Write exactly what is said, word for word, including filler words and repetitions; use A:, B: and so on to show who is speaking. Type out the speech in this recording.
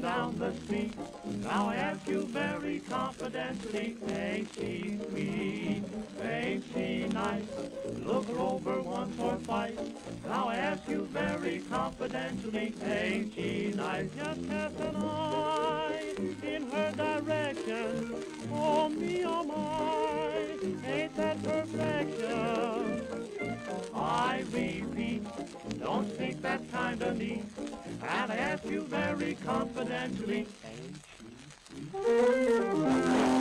A: down the street. Now I ask you very confidentially, ain't she sweet? Ain't she nice? Look her over once or twice. Now I ask you very confidentially, ain't she nice? Just cast an eye in her direction. Oh me, oh my, ain't that perfection? I repeat, don't think that's kinda neat. And I ask you very confidentially, ain't she sweet?